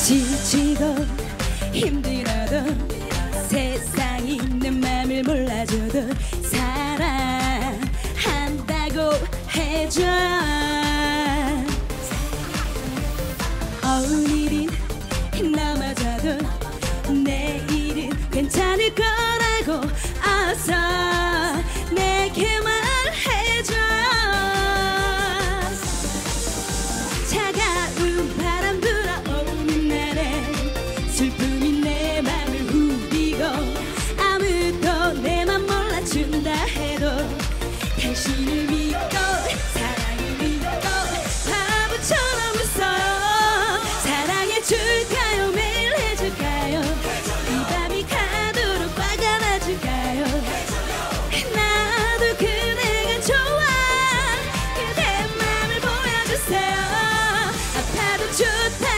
지치고 힘들어도 세상이 내 맘을 몰라줘도 사랑한다고 해줘. 오늘은 넘어져도 내일은 괜찮을 거라고 어서 내게 말해줘. 차가운 바람 불어오는 날에 슬픔이 내 맘을 후비고 아무도 내 맘 몰라준다 해도 당신을 믿고 사랑을 믿고 바보처럼 웃어요. 사랑해줄까요? 매일 해줄까요? 이 밤이 가도록 화가 나줄까요? 나도 그대가 좋아. 그대 맘을 보여주세요. 아파도 좋다.